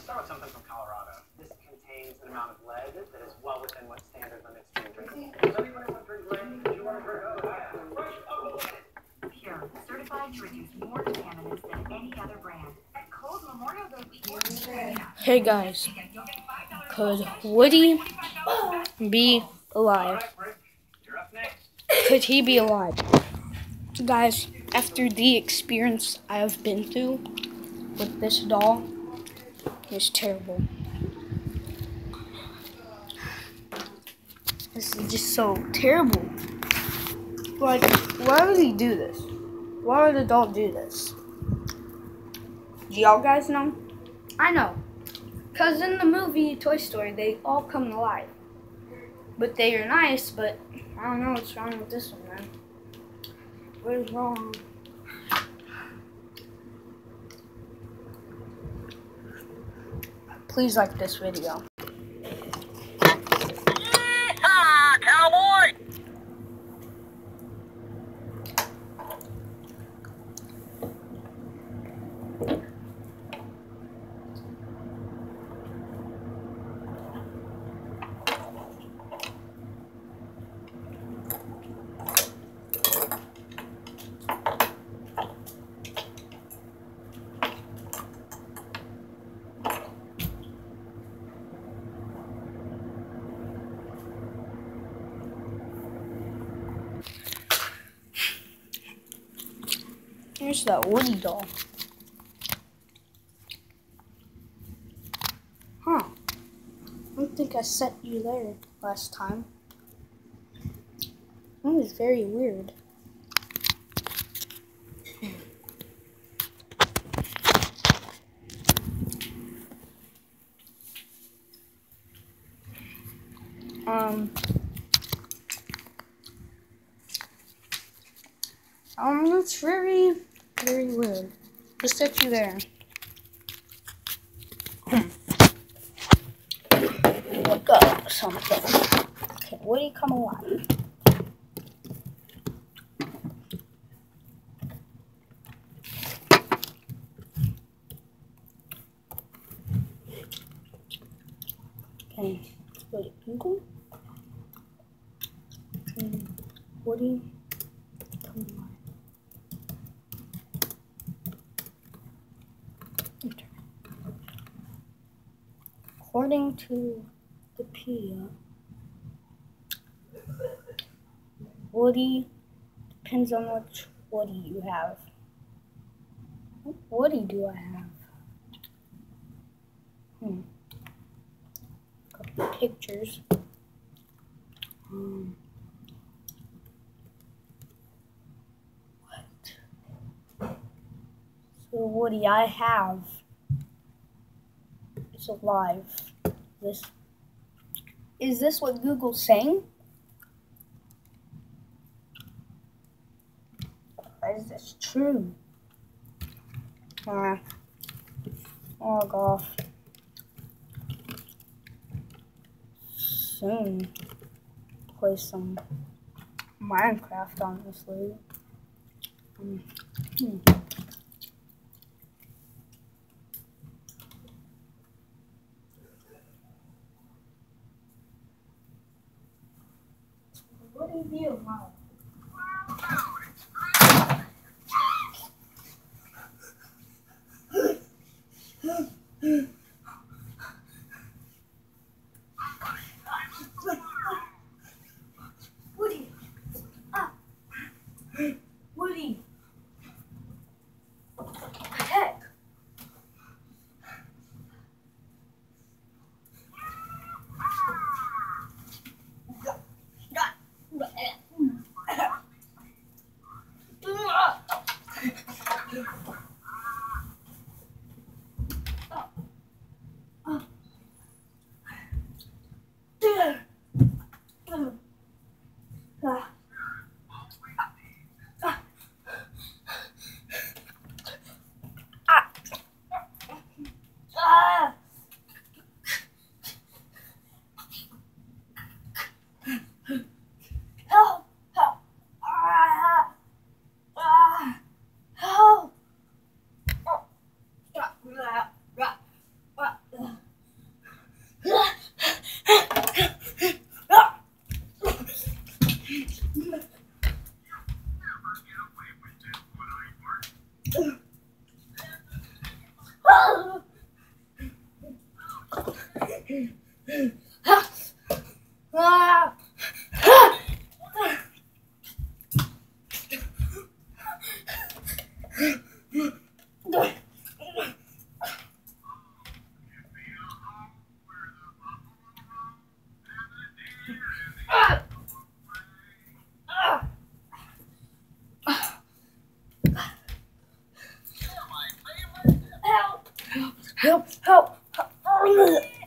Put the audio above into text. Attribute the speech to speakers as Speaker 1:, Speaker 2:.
Speaker 1: start with something from Colorado. This contains an amount of lead that is well within what standard limits to drink. Does anyone want to drink lead? Do you want to drink Pure, certified to reduce more contaminants than any other brand. At Kohl's Memorial Day weekend.
Speaker 2: Hey guys, could Woody be alive? Could he be alive? Guys, after the experience I have been through with this doll, it's terrible. This is just so terrible. Like, why would he do this? Why would a doll do this? Do y'all guys know? I know. Because in the movie Toy Story, they all come alive. But they are nice, but I don't know what's wrong with this one, man. What is wrong? Please like this video.
Speaker 3: Yeehaw, cowboy!
Speaker 2: Here's that Woody doll. Huh. I don't think I set you there last time. That was very weird. It's very, very weird. Just set you there. Look up something. Okay, Woody, come alive. Okay, let's go to Google. Okay, Woody, come alive. According to Wikipedia, Woody depends on which Woody you have. What Woody do I have? Couple pictures. What? So Woody I have is alive. Is this what Google's saying? Is this true? Log off. Soon play some Minecraft, honestly. What do you do, Mom? Woody! Woody! Heck! Help! Help! Help! Help!